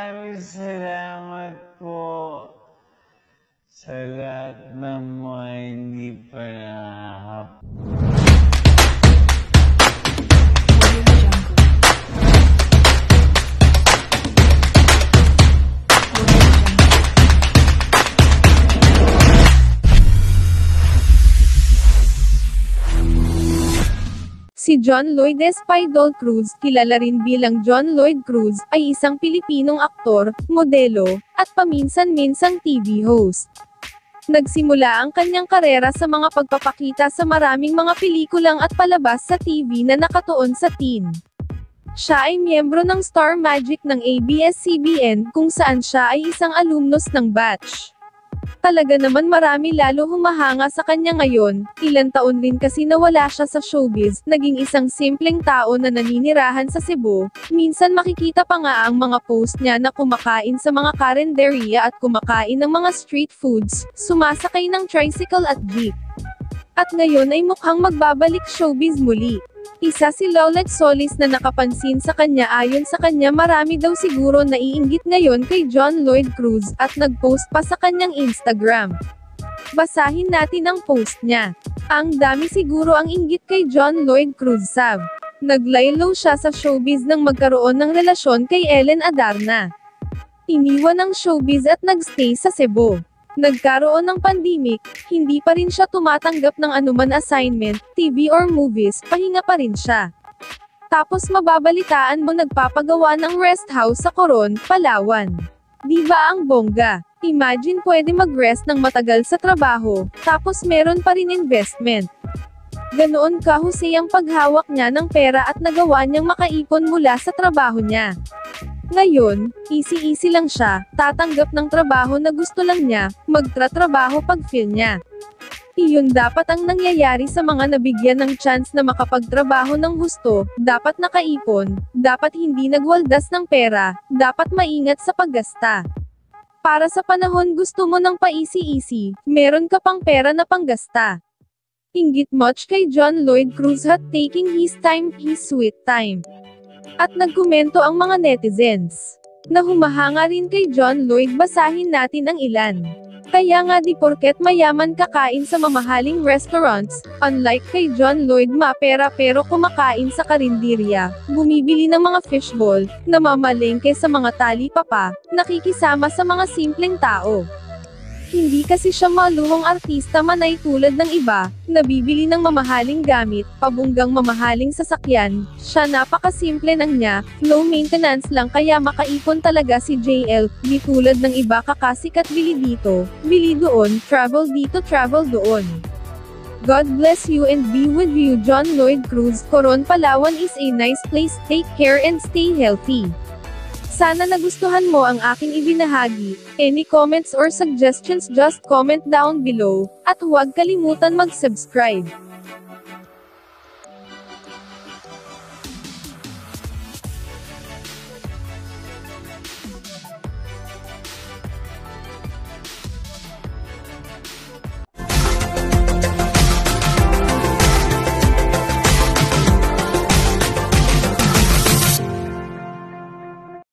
maraming salamat po sa lahat ng mga hindi pa nakakapanood. Si John Lloyd Espidol Cruz, kilala rin bilang John Lloyd Cruz, ay isang Pilipinong aktor, modelo, at paminsan-minsang TV host. Nagsimula ang kanyang karera sa mga pagpapakita sa maraming mga pelikulang at palabas sa TV na nakatuon sa teen. Siya ay miyembro ng Star Magic ng ABS-CBN, kung saan siya ay isang alumnus ng batch. Talaga naman marami lalo humahanga sa kanya ngayon, ilang taon rin kasi nawala siya sa showbiz, naging isang simpleng tao na naninirahan sa Cebu, minsan makikita pa nga ang mga post niya na kumakain sa mga karenderya at kumakain ng mga street foods, sumasakay ng tricycle at jeep. At ngayon ay mukhang magbabalik showbiz muli. Isa si Lolet Solis na nakapansin sa kanya. Ayon sa kanya marami daw siguro naiinggit ngayon kay John Lloyd Cruz, at nag-post pa sa kanyang Instagram. Basahin natin ang post niya. Ang dami siguro ang inggit kay John Lloyd Cruz sab. Naglaylo siya sa showbiz nang magkaroon ng relasyon kay Ellen Adarna. Iniwan ang showbiz at nagstay sa Cebu. Nagkaroon ng pandemic, hindi pa rin siya tumatanggap ng anuman assignment, TV or movies, pahinga pa rin siya. Tapos mababalitaan mo nagpapagawa ng rest house sa Coron, Palawan. Di ba ang bongga? Imagine pwede mag-rest ng matagal sa trabaho, tapos meron pa rin investment. Ganoon kahusay ang paghawak niya ng pera at nagawa niyang makaipon mula sa trabaho niya. Ngayon, easy-easy lang siya, tatanggap ng trabaho na gusto lang niya, magtratrabaho pag feel niya. Iyon dapat ang nangyayari sa mga nabigyan ng chance na makapagtrabaho ng husto, dapat nakaipon, dapat hindi nagwaldas ng pera, dapat maingat sa paggasta. Para sa panahon gusto mo ng pa-easy-easy, meron ka pang pera na panggasta. Inggit much kay John Lloyd Cruz at taking his time, his sweet time. At nagkomento ang mga netizens na humahanga rin kay John Lloyd. Basahin natin ang ilan. Kaya nga di porket mayaman kakain sa mamahaling restaurants, unlike kay John Lloyd mapera pero kumakain sa karinderya, bumibili ng mga fishball, namamalengke sa mga talipapa, nakikisama sa mga simpleng tao. Hindi kasi siya maluhong artista manay tulad ng iba, nabibili ng mamahaling gamit, pabunggang mamahaling sasakyan, siya napakasimple ng niya, low maintenance lang kaya makaipon talaga si JL, di tulad ng iba kakasikat bili dito, bili doon, travel dito travel doon. God bless you and be with you. John Lloyd Cruz, Coron, Palawan is a nice place, take care and stay healthy. Sana nagustuhan mo ang aking ibinahagi. Any comments or suggestions just comment down below, at huwag kalimutan mag-subscribe.